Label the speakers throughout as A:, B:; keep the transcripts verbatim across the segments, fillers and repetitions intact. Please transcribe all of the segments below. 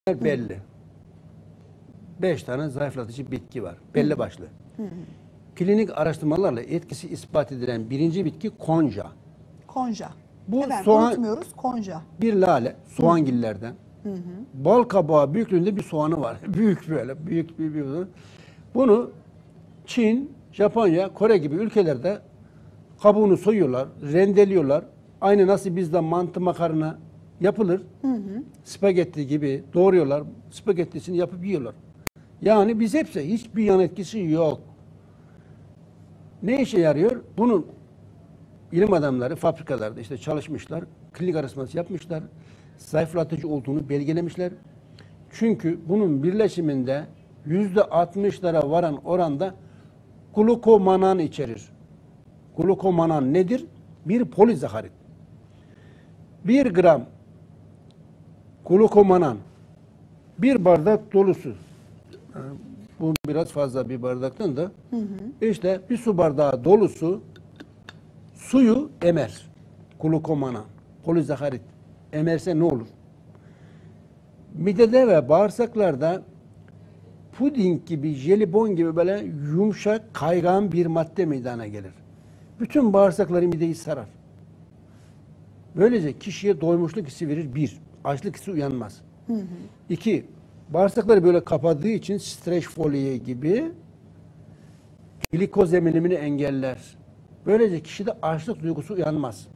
A: belli. Beş tane zayıflatıcı bitki var. Belli başlı.
B: Hı hı.
A: Klinik araştırmalarla etkisi ispat edilen birinci bitki konca.
B: Konja.
A: Bu
B: Efendim,
A: soğan,
B: unutmuyoruz konja.
A: bir lale, soğangillerden.
B: Hı hı.
A: Bal kabağı büyüklüğünde bir soğanı var. Büyük böyle, büyük bir, bir Bunu Çin, Japonya, Kore gibi ülkelerde kabuğunu soyuyorlar, rendeliyorlar. Aynı nasıl bizde mantı makarna yapılır.
B: Hı hı.
A: Spagetti gibi doğruyorlar. Spagettisini yapıp yiyorlar. Yani biz hepsi hiçbir yan etkisi yok. Ne işe yarıyor? Bunun ilim adamları fabrikalarda işte çalışmışlar. Klinik araştırması yapmışlar. Zayıflatıcı olduğunu belgelemişler. Çünkü bunun birleşiminde yüzde altmışlara varan oranda glukomanan içerir. Glukomanan nedir? Bir polisaharit. Bir gram glukomanan bir bardak dolusu. Bu biraz fazla bir bardaktan da. Hı hı. İşte bir su bardağı dolusu suyu emer. Glukomanan, polisaharit. Emerse ne olur? Midede ve bağırsaklarda puding gibi, jelibon gibi böyle yumuşak, kaygan bir madde meydana gelir. Bütün bağırsakları mideyi sarar. Böylece kişiye doymuşluk hissi verir. Bir, açlık hissi uyanmaz. Hı hı. İki, bağırsakları böyle kapadığı için streç folye gibi glikoz emilimini engeller. Böylece kişide açlık duygusu uyanmaz.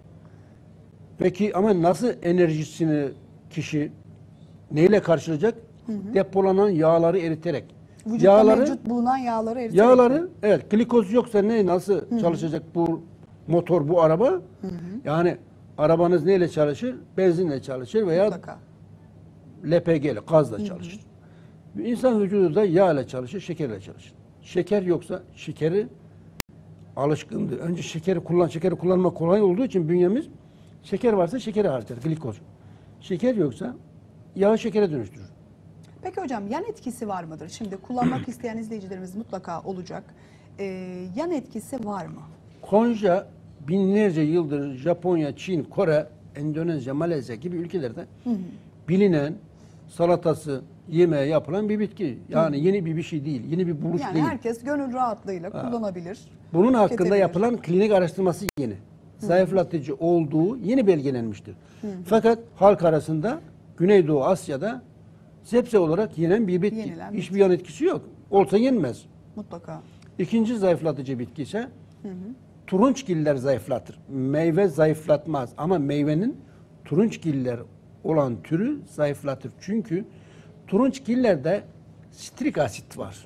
A: Peki ama nasıl enerjisini kişi neyle karşılayacak? Hı hı. Depolanan yağları eriterek.
B: Vücutta
A: yağları,
B: mevcut bulunan yağları eriterek.
A: Yağları, evet, glikoz yoksa ne nasıl hı hı. çalışacak bu motor, bu araba? Hı hı. Yani arabanız neyle çalışır? Benzinle çalışır veya
B: mutlaka
A: L P G ile, gazla hı hı. çalışır. İnsan vücudu da yağ ile çalışır, şekerle çalışır. Şeker yoksa şekeri alışkındır. Önce şekeri kullan, şekeri kullanmak kolay olduğu için bünyemiz şeker varsa şekeri harcar, glikoz. Şeker yoksa yağı şekere dönüştürür.
B: Peki hocam, yan etkisi var mıdır? Şimdi kullanmak isteyen izleyicilerimiz mutlaka olacak. Ee, yan etkisi var mı?
A: Konja binlerce yıldır Japonya, Çin, Kore, Endonezya, Malezya gibi ülkelerde hı hı. bilinen salatası, yemeğe yapılan bir bitki. Yani hı. yeni bir bir şey değil, yeni bir buluş
B: yani
A: değil.
B: Yani herkes gönül rahatlığıyla ha. kullanabilir.
A: Bunun hakkında yapılan klinik araştırması yeni. Hı. Zayıflatıcı olduğu yeni belgelenmiştir. Hı hı. Fakat halk arasında Güneydoğu Asya'da zepse olarak yenen bir bitki. Yenilen Hiçbir bitki. yan etkisi yok. Olsa yenmez.
B: Mutlaka.
A: İkinci zayıflatıcı bitki ise hı hı. turunçgiller zayıflatır. Meyve zayıflatmaz ama meyvenin turunçgiller olan türü zayıflatır. Çünkü turunçgillerde sitrik asit var.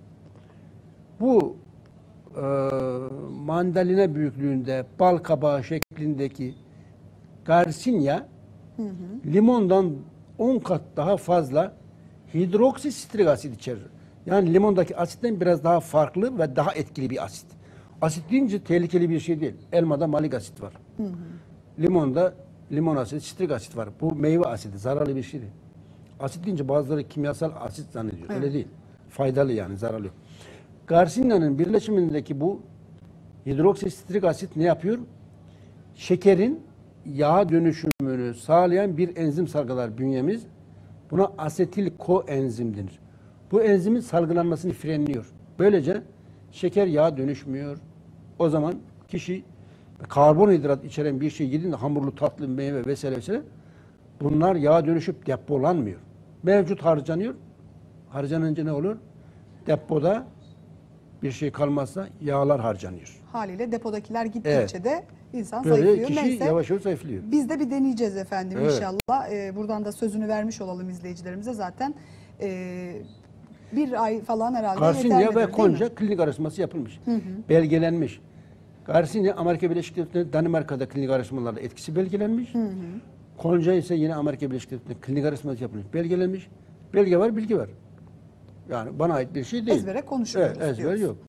A: Bu e, mandalina büyüklüğünde bal kabağı şeklindeki Garcinia hı hı. limondan on kat daha fazla hidroksisitrik asit içerir. Yani limondaki asitten biraz daha farklı ve daha etkili bir asit. Asit deyince tehlikeli bir şey değil. Elmada malik asit var. Hı hı. Limonda limon asidi, sitrik asit var. Bu meyve asidi, zararlı bir şey değil. Asit deyince bazıları kimyasal asit zannediyor. Evet. Öyle değil. Faydalı yani, zararlı. Garcinia'nın birleşimindeki bu hidroksisitrik asit ne yapıyor? Şekerin yağ dönüşümünü sağlayan bir enzim salgılar bünyemiz. Buna asetil koenzim denir. Bu enzimin salgılanmasını frenliyor. Böylece şeker yağa dönüşmüyor. O zaman kişi karbonhidrat içeren bir şey yediğinde hamurlu, tatlı, meyve vesaire vesaire bunlar yağa dönüşüp depolanmıyor. Mevcut harcanıyor. Harcanınca ne olur? Depoda bir şey kalmazsa yağlar harcanıyor.
B: Haliyle depodakiler gittikçe evet. de insan
A: böyle
B: zayıflıyor.
A: Kişi
B: Neyse,
A: yavaş yavaş zayıflıyor.
B: Biz de bir deneyeceğiz efendim
A: evet.
B: inşallah. Ee, buradan da sözünü vermiş olalım izleyicilerimize zaten. Ee, bir ay falan herhalde
A: Garcinia ve konja klinik araştırması yapılmış. Hı hı. Belgelenmiş. Garcinia Amerika Birleşik Devletleri, Danimarka'da klinik araştırmalarda etkisi belgelenmiş. Hı hı. Konja ise yine Amerika Birleşik Devletleri klinik araştırması yapılmış. Belgelenmiş. Belge var, bilgi var. Yani bana ait bir şey değil.
B: Ezbere konuşuyoruz.
A: Evet, ezber yok.